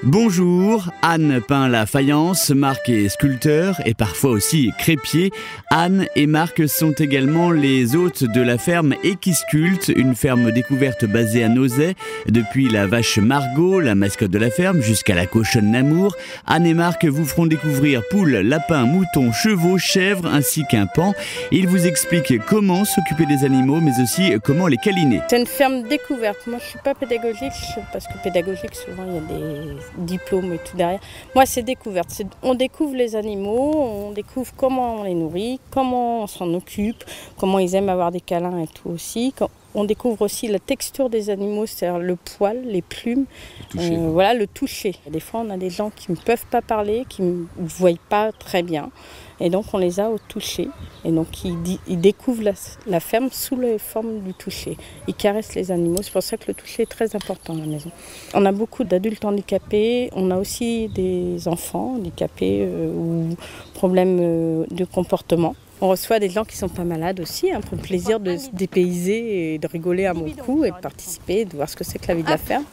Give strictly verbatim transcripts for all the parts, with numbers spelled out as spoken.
Bonjour, Anne peint la faïence, Marc est sculpteur et parfois aussi crépier. Anne et Marc sont également les hôtes de la ferme Equisculte, une ferme découverte basée à Nozay. Depuis la vache Margot, la mascotte de la ferme, jusqu'à la cochonne Namour, Anne et Marc vous feront découvrir poules, lapins, moutons, chevaux, chèvres ainsi qu'un paon. Ils vous expliquent comment s'occuper des animaux mais aussi comment les câliner. C'est une ferme découverte. Moi je ne suis pas pédagogique parce que pédagogique souvent il y a des diplômes et tout derrière. Moi c'est découverte, c'est, on découvre les animaux, on découvre comment on les nourrit, comment on s'en occupe, comment ils aiment avoir des câlins et tout aussi. On découvre aussi la texture des animaux, c'est-à-dire le poil, les plumes, le euh, voilà, le toucher. Des fois, on a des gens qui ne peuvent pas parler, qui ne voient pas très bien, et donc on les a au toucher. Et donc ils, ils découvrent la, la ferme sous la forme du toucher. Ils caressent les animaux, c'est pour ça que le toucher est très important à la maison. On a beaucoup d'adultes handicapés, on a aussi des enfants handicapés euh, ou problèmes euh, de comportement. On reçoit des gens qui sont pas malades aussi, hein, pour le plaisir de se dépayser et de rigoler à mon coup et de participer, de voir ce que c'est que la vie de la ferme.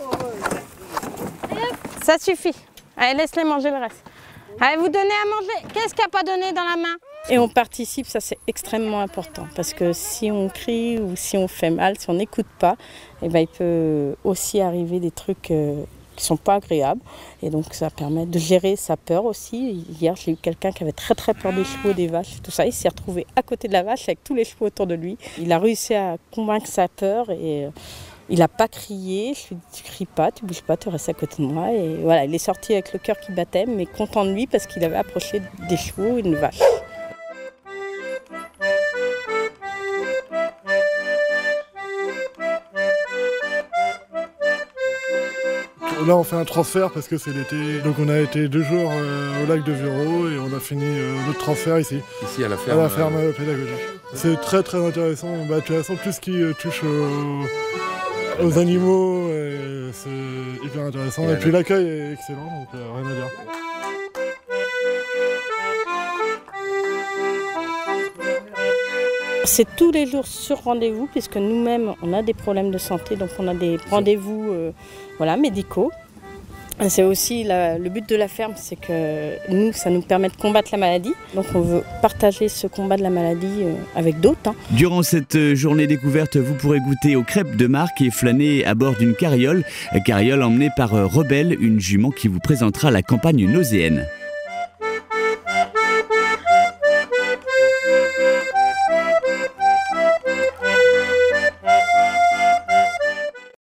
Ça suffit. Allez, laisse-les manger le reste. Allez, vous donnez à manger. Qu'est-ce qu'il n'y a pas donné dans la main? Et on participe, ça c'est extrêmement important, parce que si on crie ou si on fait mal, si on n'écoute pas, eh ben, il peut aussi arriver des trucs euh, qui ne sont pas agréables, et donc ça permet de gérer sa peur aussi. Hier j'ai eu quelqu'un qui avait très très peur des chevaux, des vaches, tout ça, il s'est retrouvé à côté de la vache avec tous les chevaux autour de lui. Il a réussi à convaincre sa peur et euh, il n'a pas crié. Je lui ai dit tu cries pas, tu bouges pas, tu restes à côté de moi, et voilà, il est sorti avec le cœur qui battait, mais content de lui parce qu'il avait approché des chevaux et une vache. Là on fait un transfert parce que c'est l'été, donc on a été deux jours euh, au lac de Vuro et on a fini euh, notre transfert ici. Ici à la ferme, à la ferme euh... pédagogique. C'est très très intéressant, bah, de toute façon tout ce qui euh, touche aux, aux animaux, euh, c'est hyper intéressant. Et, et puis l'accueil est excellent, donc euh, rien à dire. C'est tous les jours sur rendez-vous, puisque nous-mêmes, on a des problèmes de santé, donc on a des rendez-vous euh, voilà, médicaux. C'est aussi la, le but de la ferme, c'est que nous, ça nous permet de combattre la maladie. Donc on veut partager ce combat de la maladie euh, avec d'autres. Hein. Durant cette journée découverte, vous pourrez goûter aux crêpes de Marc et flâner à bord d'une carriole. Carriole emmenée par Rebelle, une jument qui vous présentera la campagne nozéenne.